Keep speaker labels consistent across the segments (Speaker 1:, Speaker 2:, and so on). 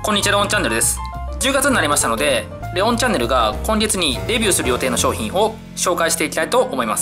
Speaker 1: こんにちは、レオンチャンネルです。10月になりましたので、レオンチャンネルが今月にレビューする予定の商品を紹介していきたいと思います。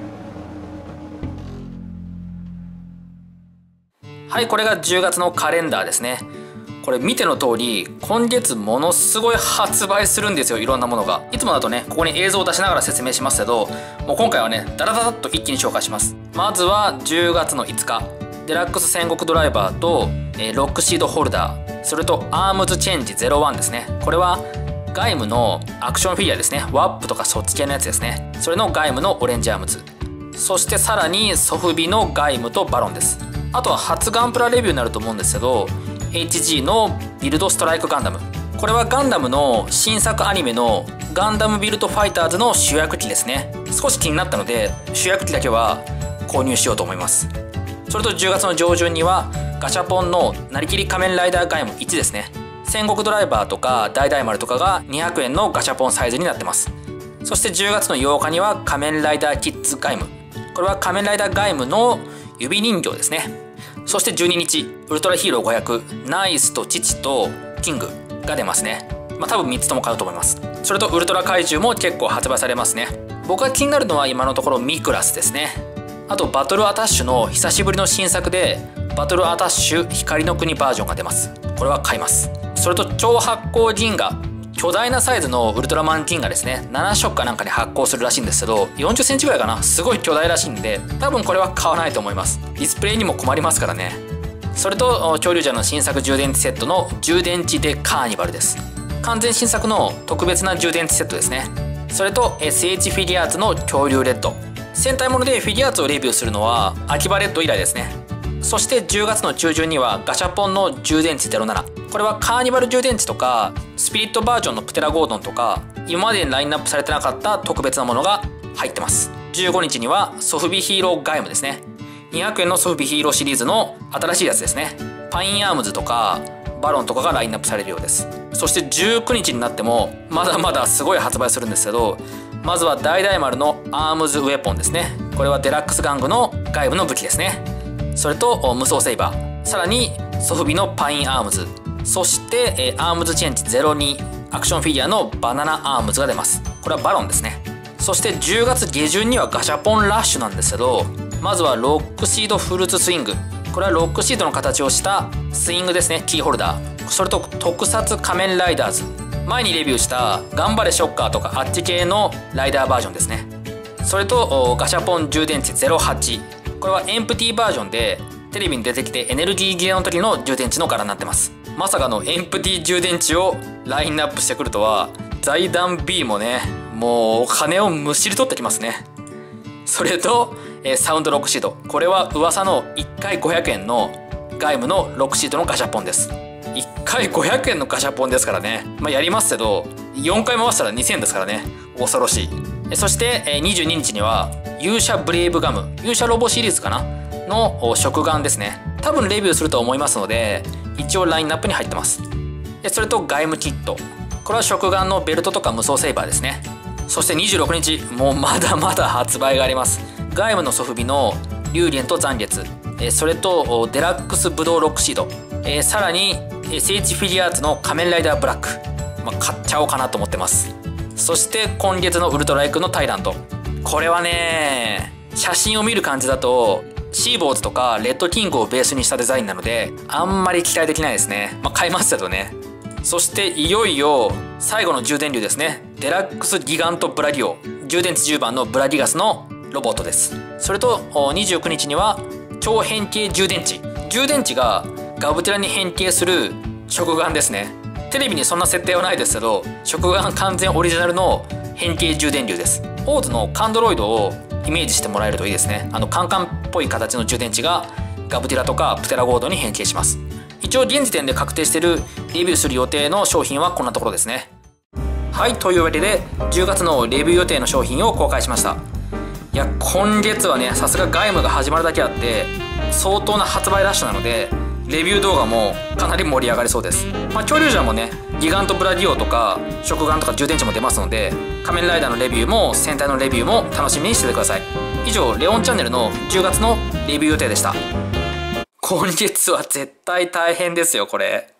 Speaker 1: はい、これが10月のカレンダーですね。これ見ての通り、今月ものすごい発売するんですよ、いろんなものが。いつもだとね、ここに映像を出しながら説明しますけど、もう今回はね、ダラダラっと一気に紹介します。まずは10月の5日、デラックス戦国ドライバーと、ロックシードホルダー、それとアームズチェンジ01ですね。これはガイムのアクションフィギュアですね。ワップとかそっち系のやつですね。それのガイムのオレンジアームズ。そしてさらにソフビのガイムとバロンです。あとは初ガンプラレビューになると思うんですけど、HG のビルドストライクガンダム。これはガンダムの新作アニメのガンダムビルドファイターズの主役機ですね。少し気になったので主役機だけは購入しようと思います。それと10月の上旬にはガシャポンのなりきり仮面ライダーガイム1ですね。戦国ドライバーとか大々丸とかが200円のガシャポンサイズになってます。そして10月の8日には仮面ライダーキッズガイム。これは仮面ライダーガイムの指人形ですね。そして12日ウルトラヒーロー500ナイスと父とキングが出ますね。多分3つとも買うと思います。それとウルトラ怪獣も結構発売されますね。僕が気になるのは今のところミクラスですね。あとバトルアタッシュの久しぶりの新作でバトルアタッシュ光の国バージョンが出ます。これは買います。それと超発光銀河、巨大なサイズのウルトラマン銀河ですね。7色かなんかに発光するらしいんですけど、40センチぐらいかな。すごい巨大らしいんで多分これは買わないと思います。ディスプレイにも困りますからね。それと恐竜ジャーの新作充電池セットの充電池でカーニバルです。完全新作の特別な充電池セットですね。それと SH フィギュアーツの恐竜レッド。戦隊ものでフィギュアーツをレビューするのは秋葉レッド以来ですね。そして10月の中旬にはガシャポンの充電池07。これはカーニバル充電池とかスピリットバージョンのプテラゴードンとか今までにラインナップされてなかった特別なものが入ってます。15日にはソフビヒーローガイムですね。200円のソフビヒーローシリーズの新しいやつですね。パインアームズとかバロンとかがラインナップされるようです。そして19日になってもまだまだすごい発売するんですけど、まずは大々丸のアームズウェポンですね。これはデラックス玩具の外部の武器ですね。それと無双セイバー、さらにソフビのパインアームズ、そしてアームズチェンジ02アクションフィギュアのバナナアームズが出ます。これはバロンですね。そして10月下旬にはガシャポンラッシュなんですけど、まずはロックシードフルーツスイング。これはロックシードの形をしたスイングですね。キーホルダー。それと特撮仮面ライダーズ。前にレビューした頑張れショッカーとかあっち系のライダーバージョンですね。それとガシャポン充電池08。これはエンプティバージョンでテレビに出てきてエネルギー切れの時の充電池の柄になってます。まさかのエンプティ充電池をラインナップしてくるとは。財団 B もね、もうお金をむしり取ってきますね。それとサウンドロックシード。これは噂の1回500円の外務のロックシードのガシャポンです。1回500円のガシャポンですからね。やりますけど4回回したら2000円ですからね。恐ろしい。そして22日には勇者ブレイブガム、勇者ロボシリーズかなの食玩ですね。多分レビューすると思いますので一応ラインナップに入ってます。それとガイムキット。これは食玩のベルトとか無双セイバーですね。そして26日もうまだまだ発売があります。ガイムのソフビのリュウリエンと残月、それとデラックスブドウロックシード、さらに SH フィギュアーツの仮面ライダーブラック、買っちゃおうかなと思ってます。そして今月のウルトライクのタイラント。これはね、写真を見る感じだとシーボーズとかレッドキングをベースにしたデザインなのであんまり期待できないですね。買いますけどね。そしていよいよ最後の充電流ですね。デラックスギガントブラディオ、充電池10番のブラディガスのロボットです。それと29日には超変形充電池。充電池がガブテラに変形する食玩ですね。テレビにそんな設定はないですけど食玩完全オリジナルの変形充電流です。オーズのカンドロイドをイメージしてもらえるといいですね。カンカンっぽい形の充電池がガブテラとかプテラゴードに変形します。一応現時点で確定しているレビューする予定の商品はこんなところですね。はい、というわけで10月のレビュー予定の商品を公開しました。いや今月はね、さすが外務が始まるだけあって相当な発売ラッシュなのでレビュー動画もかなり盛り上がりそうです。恐竜ジャーもね、ギガントブラディオとか食玩とか充電池も出ますので仮面ライダーのレビューも戦隊のレビューも楽しみにしててください。以上レオンチャンネルの10月のレビュー予定でした。今月は絶対大変ですよこれ。